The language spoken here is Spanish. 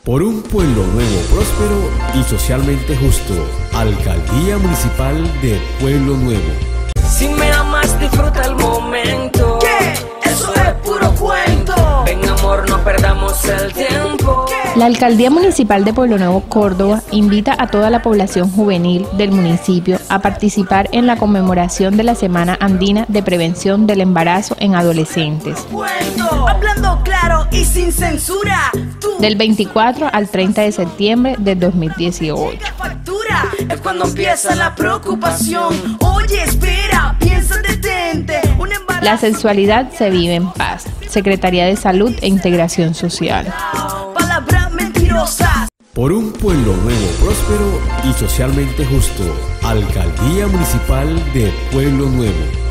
Por un pueblo nuevo, próspero y socialmente justo. Alcaldía Municipal de Pueblo Nuevo. Si me amas, disfruta el momento. ¿Qué? Eso es puro cuento. Ven, amor, no perdamos el tiempo. La Alcaldía Municipal de Pueblo Nuevo, Córdoba, invita a toda la población juvenil del municipio a participar en la conmemoración de la Semana Andina de Prevención del Embarazo en Adolescentes. Hablando claro y sin censura. Del 24 al 30 de septiembre de 2018. Es cuando empieza la preocupación. Oye, espera, piensa, detente. La sexualidad se vive en paz. Secretaría de Salud e Integración Social. Palabras mentirosas. Por un pueblo nuevo, próspero y socialmente justo. Alcaldía Municipal de Pueblo Nuevo.